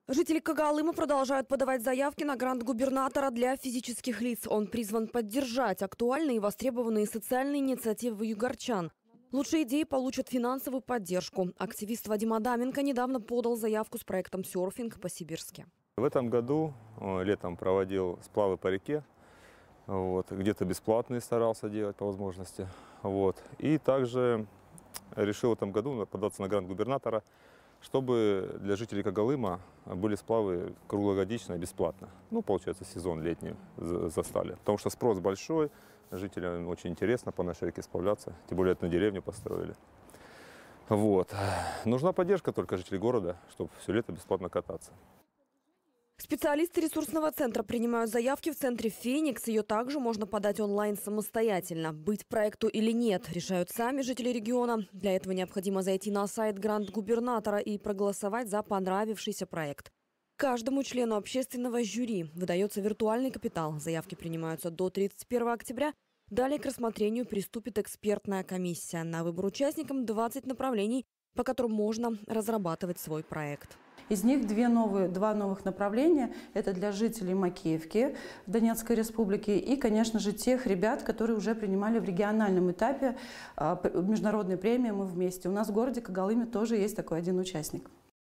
Жители Когалыма продолжают подавать заявки на грант губернатора для физических лиц. Он призван поддержать актуальные и востребованные социальные инициативы югорчан. Лучшие идеи получат финансовую поддержку. Активист Вадим Адаменко недавно подал заявку с проектом «Серфинг» по-сибирски. В этом году летом проводил сплавы по реке. Где-то бесплатные старался делать по возможности. И также решил в этом году податься на грант губернатора, чтобы для жителей Когалыма были сплавы круглогодично и бесплатно. Получается, сезон летний застали. Потому что спрос большой, жителям очень интересно по нашей реке сплавляться. Тем более, это на деревню построили. Нужна поддержка только жителей города, чтобы все лето бесплатно кататься. Специалисты ресурсного центра принимают заявки в центре «Феникс». Ее также можно подать онлайн самостоятельно. Быть проекту или нет, решают сами жители региона. Для этого необходимо зайти на сайт грант губернатора и проголосовать за понравившийся проект. Каждому члену общественного жюри выдается виртуальный капитал. Заявки принимаются до 31 октября. Далее к рассмотрению приступит экспертная комиссия. На выбор участникам 20 направлений, по которым можно разрабатывать свой проект. Из них два новых направления. Это для жителей Макеевки Донецкой республики и, конечно же, тех ребят, которые уже принимали в региональном этапе международной премии «Мы вместе». У нас в городе Когалыме тоже есть такой один участник.